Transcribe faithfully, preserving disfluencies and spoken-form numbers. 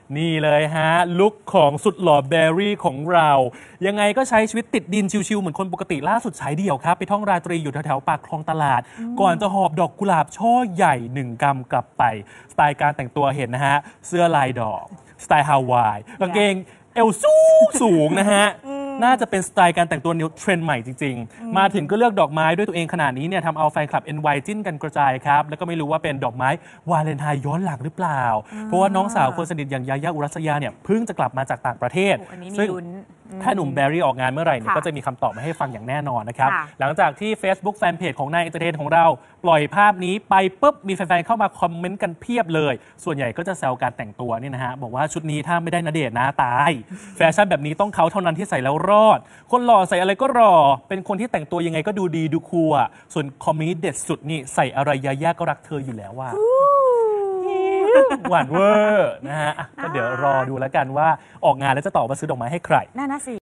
นี่เลยฮะลุคของสุดหล่อแบรี่ของเรายังไงก็ใช้ชีวิตติดดินชิวๆเหมือนคนปกติล่าสุดฉายเดี่ยวครับไปท่องราตรีอยู่แถวๆปากคลองตลาดก่อนจะหอบดอกกุหลาบช่อใหญ่หนึ่งกำกลับไปสไตล์การแต่งตัวเห็นนะฮะเสื้อลายดอกสไตล์ฮาวายกางเกงเอวสูงสูงนะฮะน่าจะเป็นสไตล์การแต่งตัวนิวเทรนด์ใหม่จริงๆมาถึงก็เลือกดอกไม้ด้วยตัวเองขนาดนี้เนี่ยทำเอาแฟนคลับ เอ็น วาย จิ้นกันกระจายครับแล้วก็ไม่รู้ว่าเป็นดอกไม้วาเลนไทน์ย้อนหลังหรือเปล่าเพราะว่าน้องสาวคนสนิทอย่างยายาอุรัสยาเนี่ยเพิ่งจะกลับมาจากต่างประเทศซึ่งถ้าหนุ่มแบรี่ออกงานเมื่อไหร่เนี่ยก็จะมีคำตอบมาให้ฟังอย่างแน่นอนนะครับหลังจากที่ Facebook Fanpage ของนายเอนเตอร์เทนของเราปล่อยภาพนี้ไปปุ๊บมีแฟนๆเข้ามาคอมเมนต์กันเพียบเลยส่วนใหญ่ก็จะแซวการแต่งตัวนี่นะฮะบอกว่าชุดนี้ถ้าไม่ได้ณเดชน์นะตายแฟชั่นแบบนี้ต้องเขาเท่านั้นที่ใส่แล้วรอดคนหล่อใส่อะไรก็หล่อเป็นคนที่แต่งตัวยังไงก็ดูดีดูคูลอ่ะส่วนคอมเมนต์เด็ดสุดนี่ใส่อะไรยาย่าก็รักเธออยู่แล้วว่าหวานเวอร์นะฮะก็เดี๋ยวรอดูแล้วกันว่าออกงานแล้วจะต่อมาซื้อดอกไม้ให้ใครน่าน่าสิ